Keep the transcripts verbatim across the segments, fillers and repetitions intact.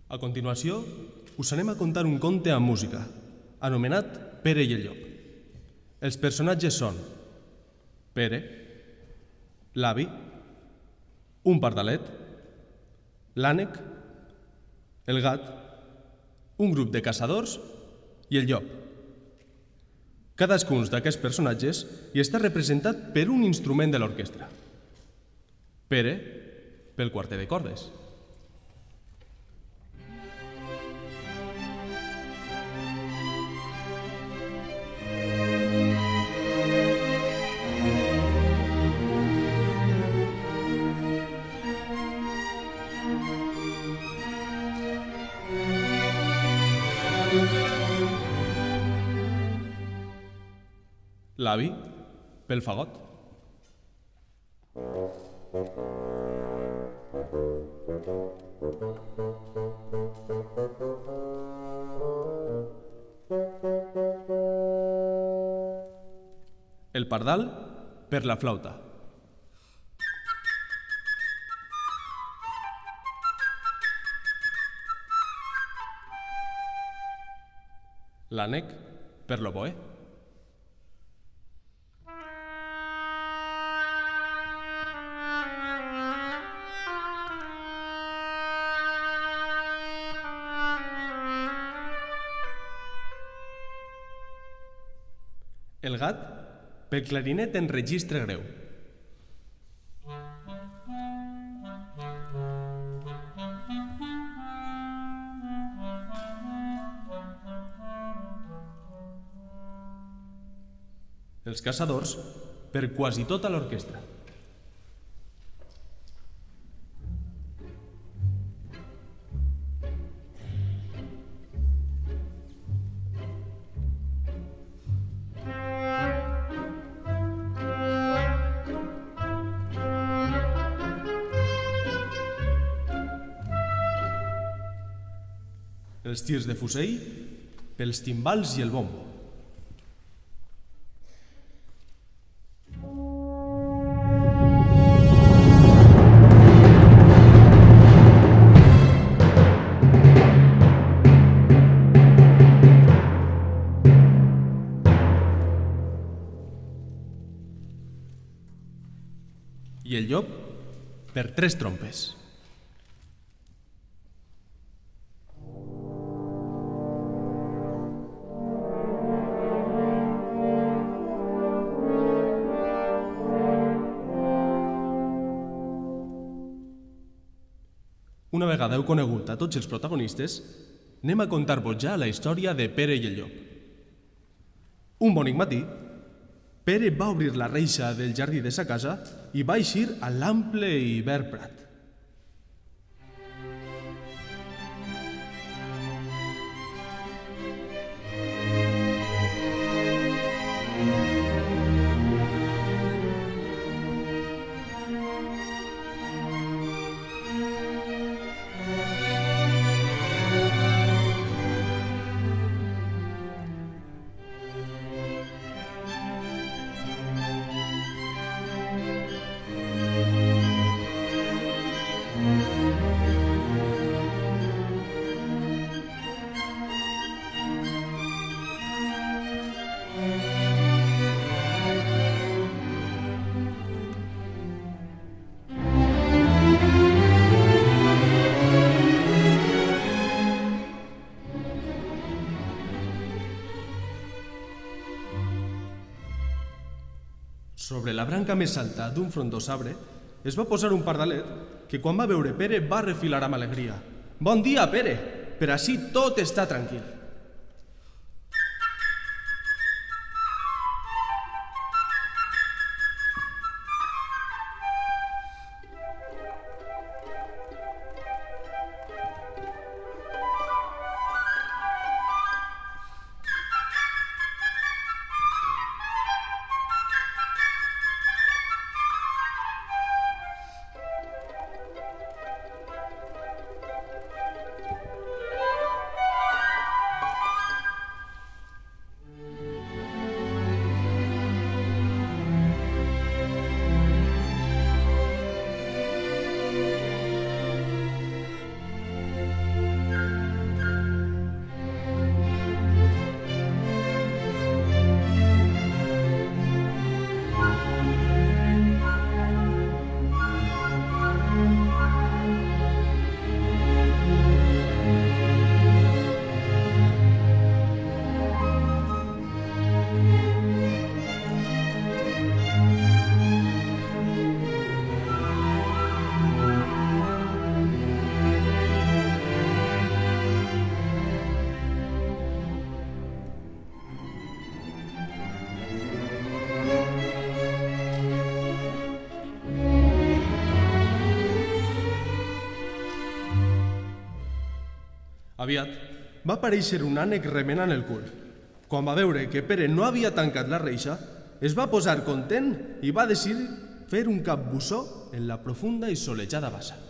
A continuació, us anem a contar un conte amb música, anomenat Pere i el llop. Els personatges són Pere, l'avi, un pardalet, l'ànec, el gat, un grup de caçadors i el llop. Cadascun d'aquests personatges hi està representat per un instrument de l'orquestra. Pere, pel quartet de cordes. L'avi, pel fagot. El pardal, per la flauta. L'ànec, per l'oboè. El gat, pel clarinet en registre greu. Els caçadors, per quasi tota l'orquestra. Els tirs de fusell, pels timbals i el bombo. I el llop, per tres trompes. Una vegada heu conegut a tots els protagonistes, anem a contar-vos ja la història de Pere i el llop. Un bonic matí, Pere va obrir la reixa del jardí de sa casa i va eixir a l'ample i verd prat. Sobre la branca més alta d'un frondós arbre es va posar un pardalet que quan va veure Pere va refilar amb alegria. «Bon dia, Pere! Per ací tot està tranquil». Aviat va aparèixer un ànec remenant el cul. Quan va veure que Pere no havia tancat la reixa, es va posar content i va decidir fer un capbussó en la profunda i solejada bassa.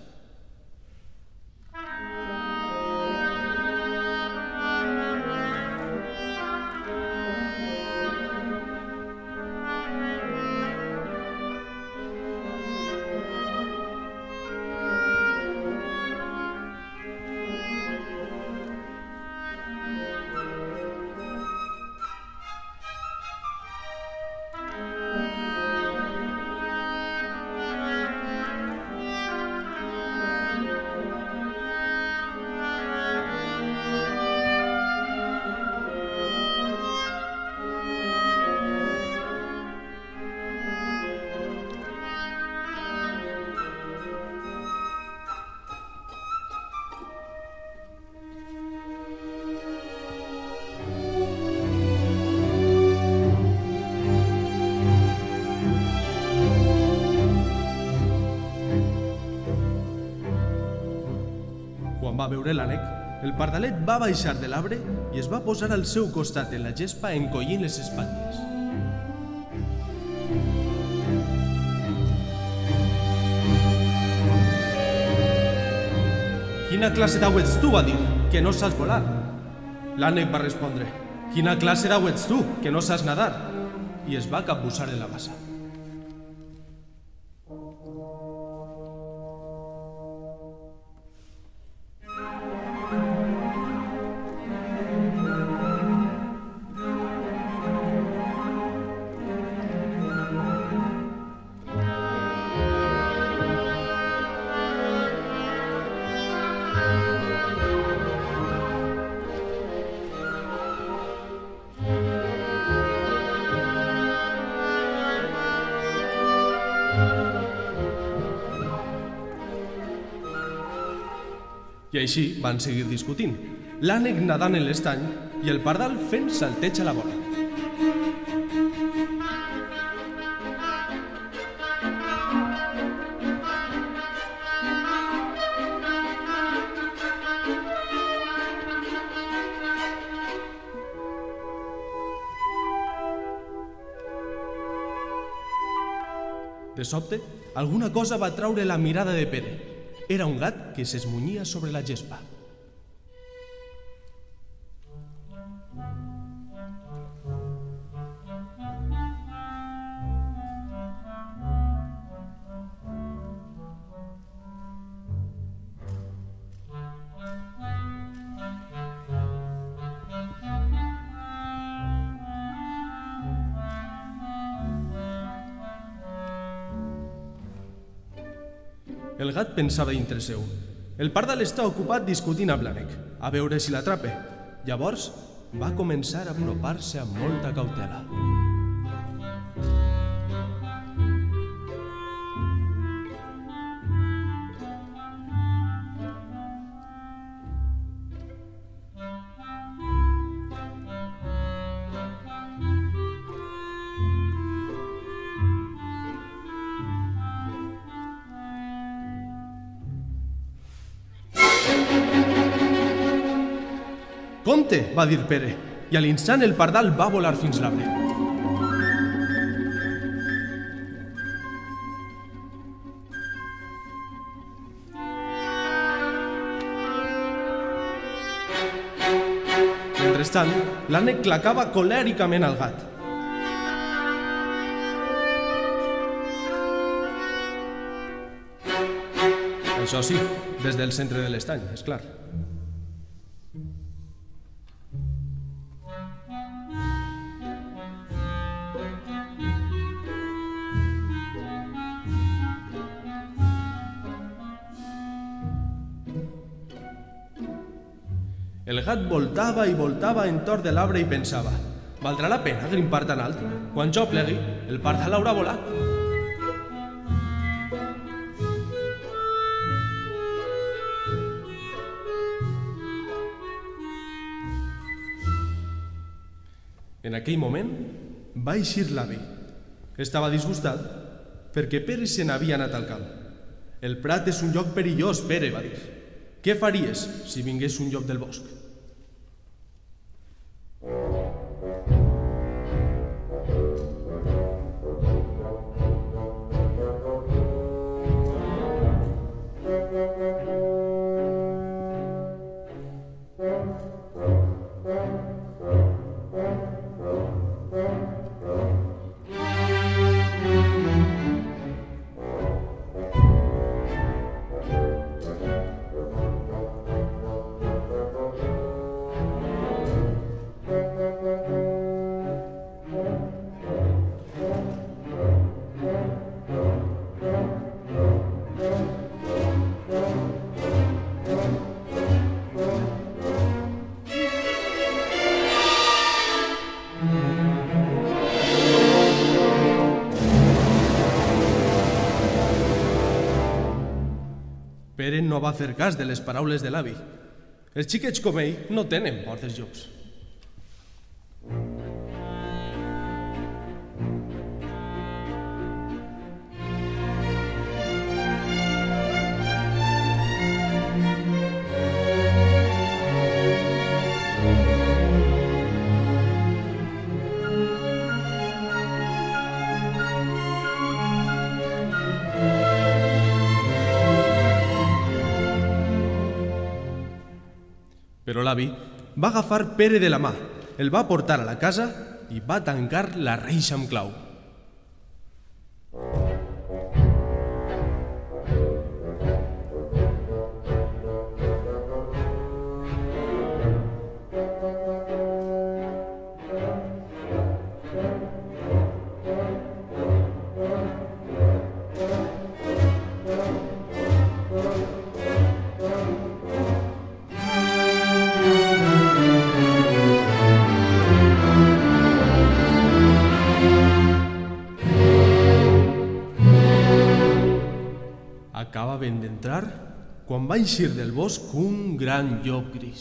Va veure l'ànec, el pardalet va baixar de l'arbre i es va posar al seu costat en la gespa encollint les espatlles. Quina classe d'au ets tu, va dir, que no saps volar? L'ànec va respondre, quina classe d'au ets tu, que no saps nadar? I es va capbussar en la bassa. I així van seguir discutint, l'ànec nadant en l'estany i el pardal fent salteig a la vora. De sobte, alguna cosa va traure la mirada de Pere. Era un gat que s'esmunyia sobre la gespa. El gat pensava dintre seu. El pardal està ocupat discutint amb l'ànec, a veure si l'atrape. Llavors, va començar a apropar-se amb molta cautela. «Compte!», va dir Pere, i a l'instant el pardal va volar fins l'arbre. Mentrestant, l'ànec clacava colèricament al gat. Això sí, des del centre de l'estany, és clar. El gat voltava i voltava entorn de l'arbre i pensava: «Valdrà la pena grimpar tan alt? Quan jo plegui, el pardal haurà volat». En aquell moment va eixir l'avi. Estava disgustat perquè Pere se n'havia anat al camp. «El prat és un lloc perillós, Pere», va dir. què faries si vingués un llop del bosc? Pere no va fer cas de les paraules de l'avi. Els xiquets com ell no tenen por dels llops. Però l'avi va agafar Pere de la mà, el va portar a la casa i va tancar la reixa amb clau. Acabaven d'entrar quan va eixir del bosc un gran llop gris.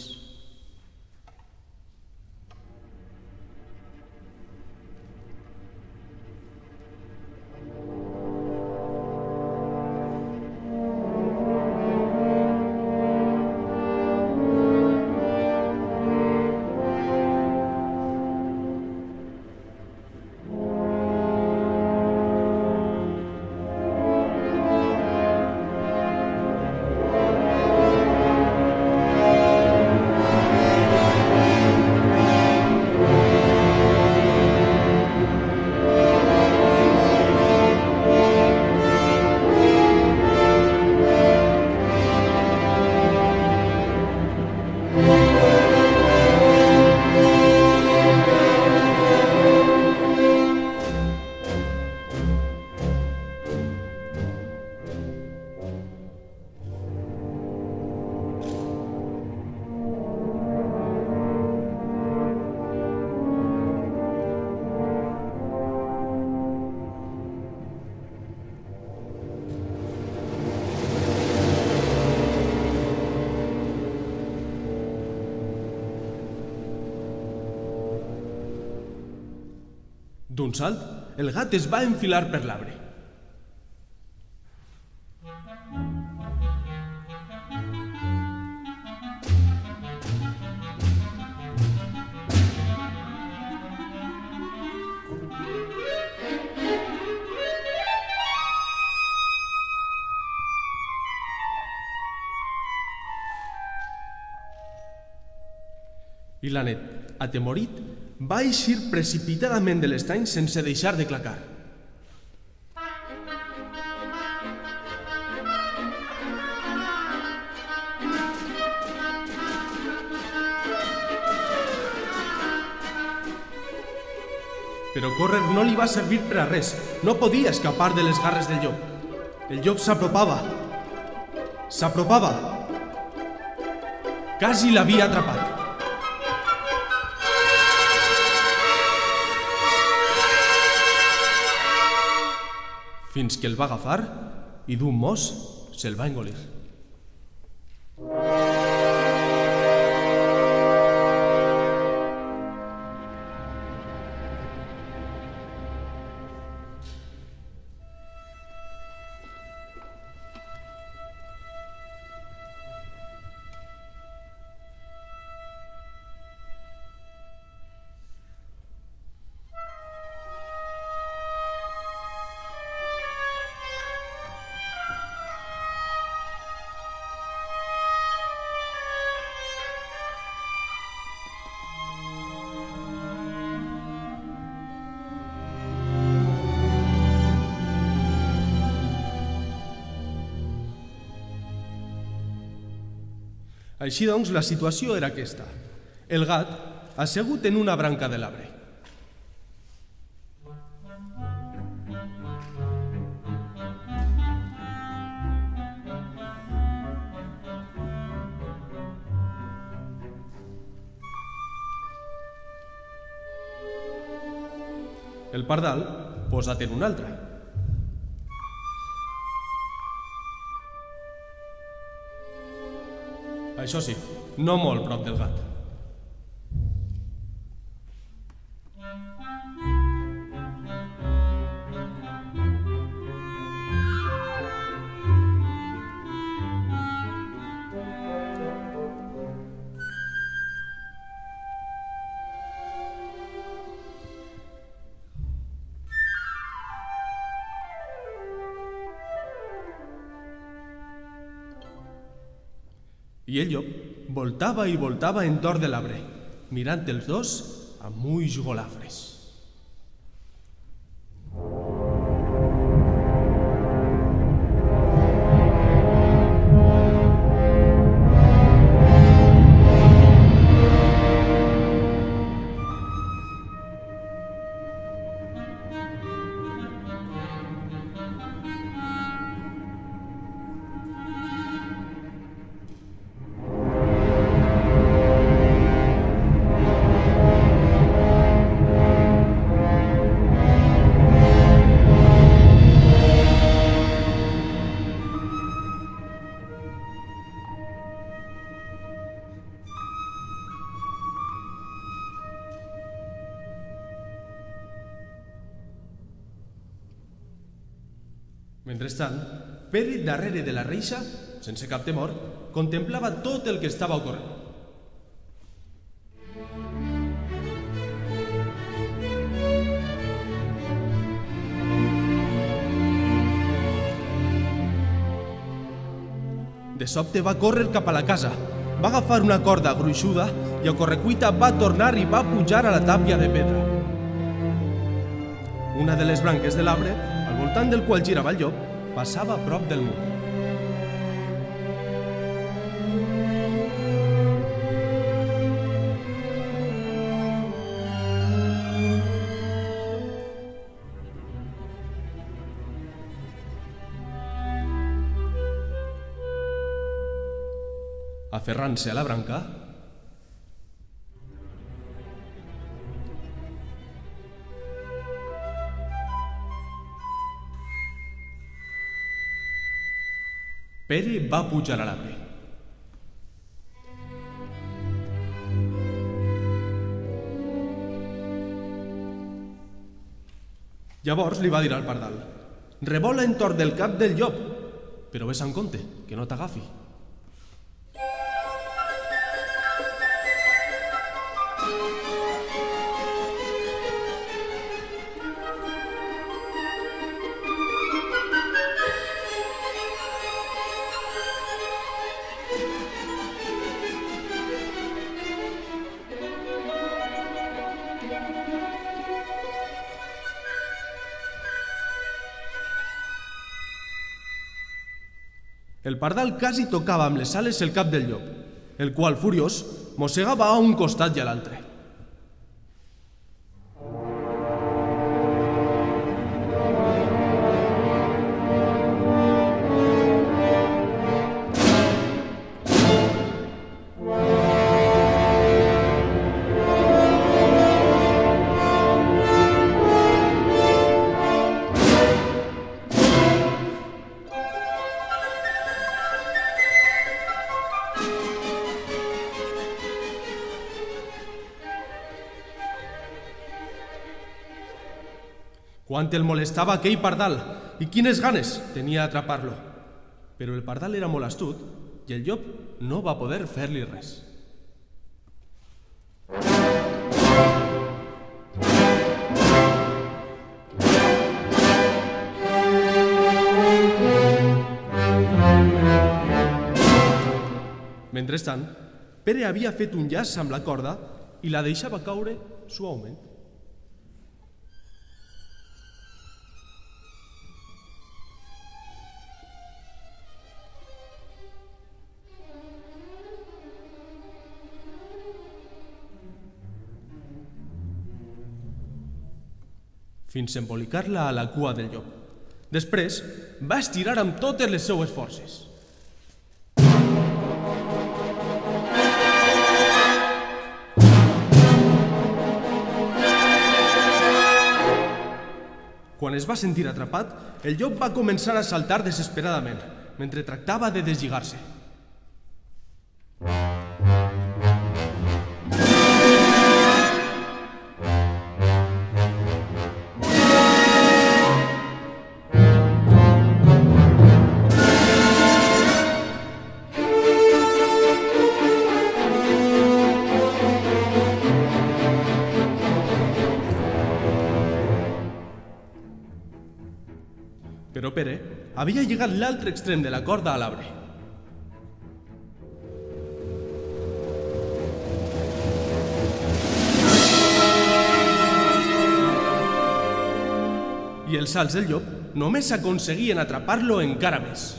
D'un salt, el gat es va enfilar per l'arbre. I l'ànec, atemorit, va eixir precipitadament de l'estany sense deixar de clacar. Però córrer no li va servir per a res. No podia escapar de les garres del llop. El llop s'apropava. S'apropava. Quasi l'havia atrapat. Fins que el va agafar i d'un mos se'l va engolir. Així doncs, la situació era aquesta. El gat, assegut en una branca de l'arbre. El pardal, posat en un altre. Això sí, no molt prop del gat. I el llop voltava i voltava entorn de l'arbre, mirant els dos amb ulls golafres. Mentrestant, Pere, darrere de la reixa, sense cap temor, contemplava tot el que estava ocorrent. De sobte va córrer cap a la casa, va agafar una corda gruixuda i a correcuita va tornar i va pujar a la tàpia de pedra. Una de les branques de l'arbre, al voltant del qual girava el llop, passava a prop del mur. Aferrant-se a la branca, Pere va pujar a l'arbre. Llavors li va dir al pardal: «Revola entorn del cap del llop, però ves en compte, que no t'agafi». El pardal quasi tocava amb les ales el cap del llop, el qual, furiós, mossegava a un costat i a l'altre. Quant el molestava aquell pardal i quines ganes tenia d'atrapar-lo. Però el pardal era molt astut i el llop no va poder fer-li res. Mentrestant, Pere havia fet un llaç amb la corda i la deixava caure suaument. fins a embolicar-la a la cua del llop. Després, va estirar amb totes les seues forces. Quan es va sentir atrapat, el llop va començar a saltar desesperadament, mentre tractava de deslligar-se. Però Pere havia lligat l'altre extrem de la corda a l'arbre. I els salts del llop només aconseguien atrapar-lo encara més.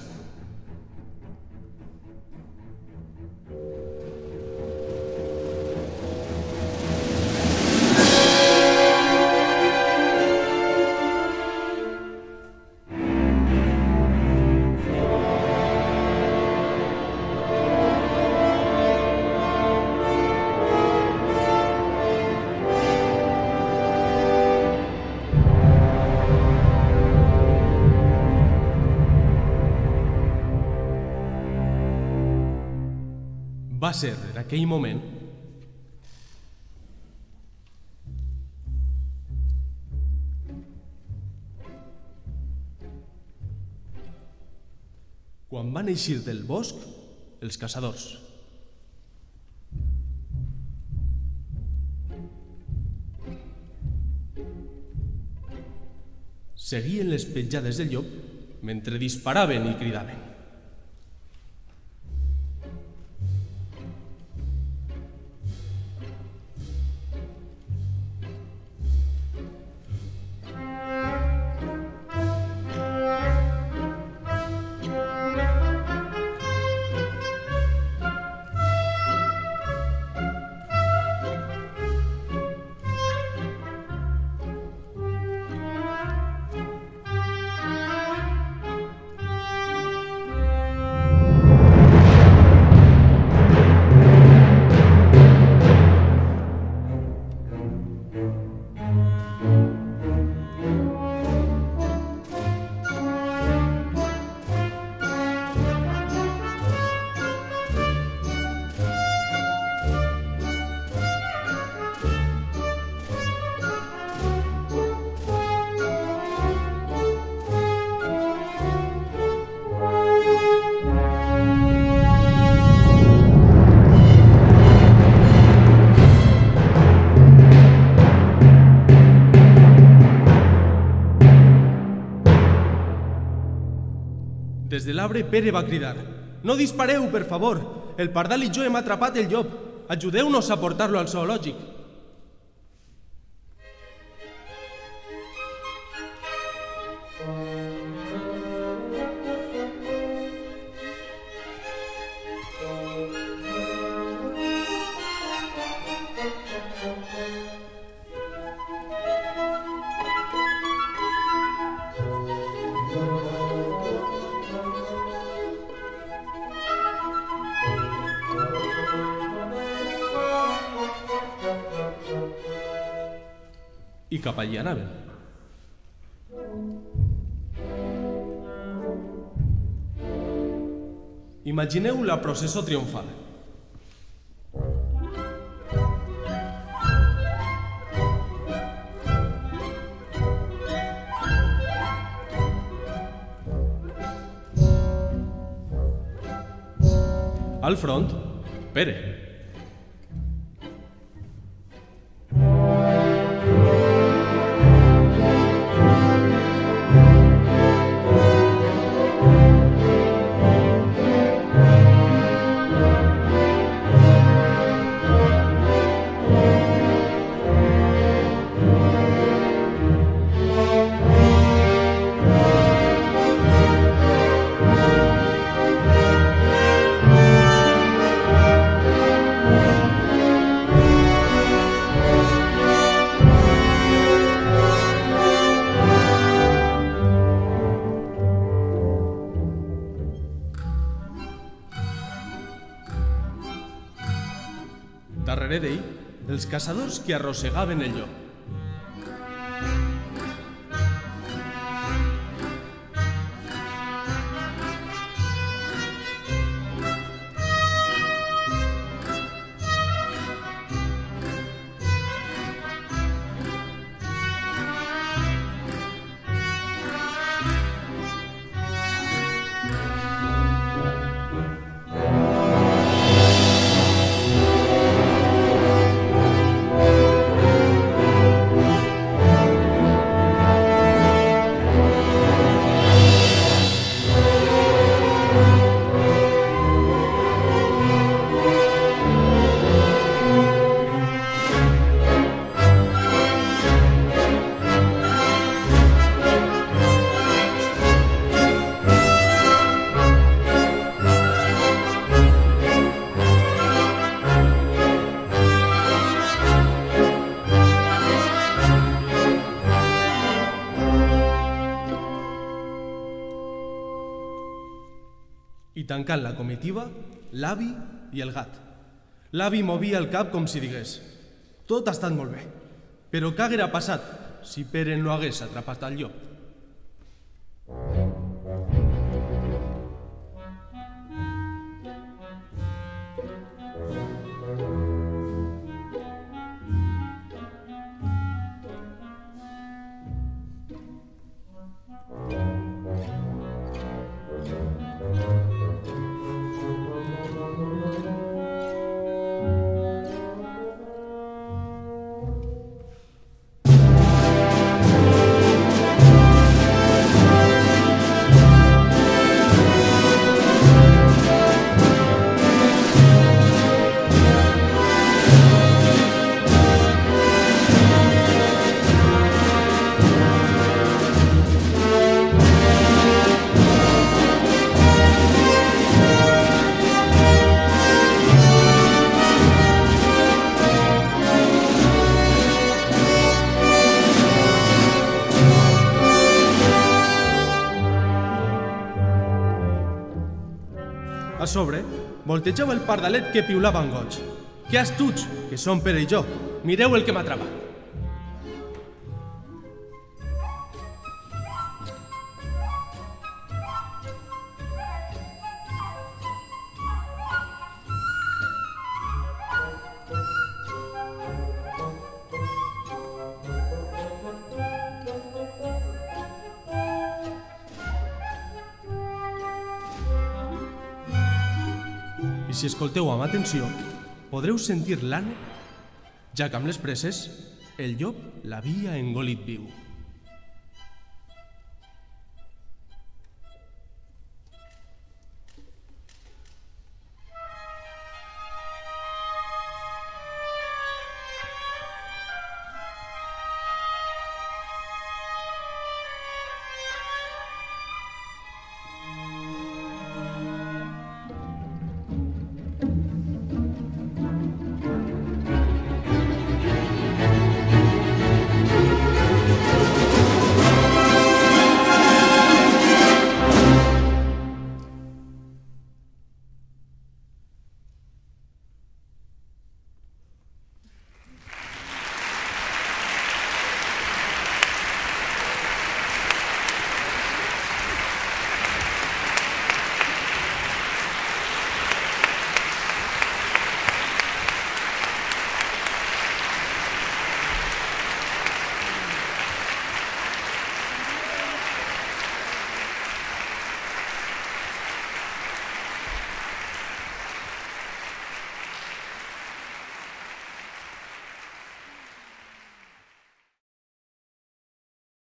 Va ser en aquell moment quan van eixir del bosc els caçadors. Seguien les petjades del llop mentre disparaven i cridaven. Des de l'arbre, Pere va cridar: «No dispareu, per favor! El pardal i jo hem atrapat el llop! Ajudeu-nos a portar-lo al zoològic!» I cap allí anaven. Imagineu la processó triomfal. Al front, Pere. Darrere d'ell, els caçadors que arrossegaven el llop. I tancant la comitiva, l'avi i el gat. L'avi movia el cap com si digués: tot ha estat molt bé, però què haguera passat si Pere no hagués atrapat el llop? A sobre, voltejava el pardalet que piulava en goig. Que astuts, que són Pere i jo. Mireu el que m'ha atrapat. I si escolteu amb atenció, podreu sentir l'ànec, ja que amb les presses el llop l'havia engolit viu.